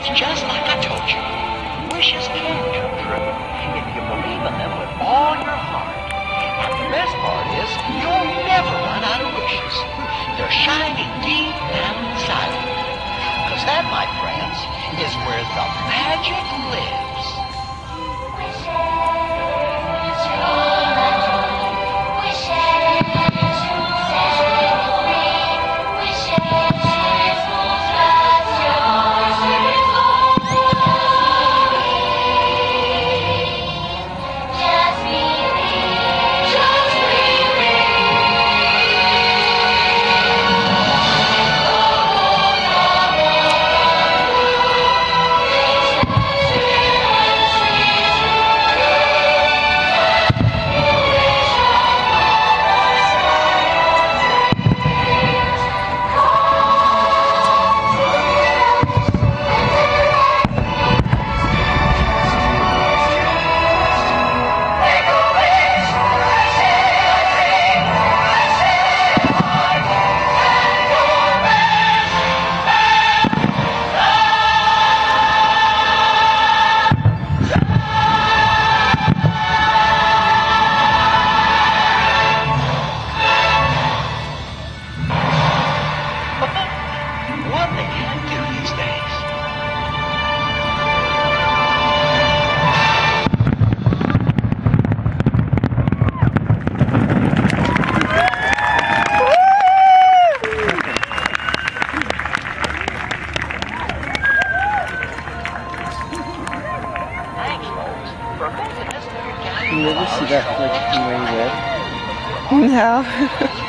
It's just like I told you. Wishes can come true if you believe in them with all your heart. And the best part is, you'll never run out of wishes. They're shining deep down inside of you. Because that, my friends, is where the magic lives. You ever see that flick from where you live? No.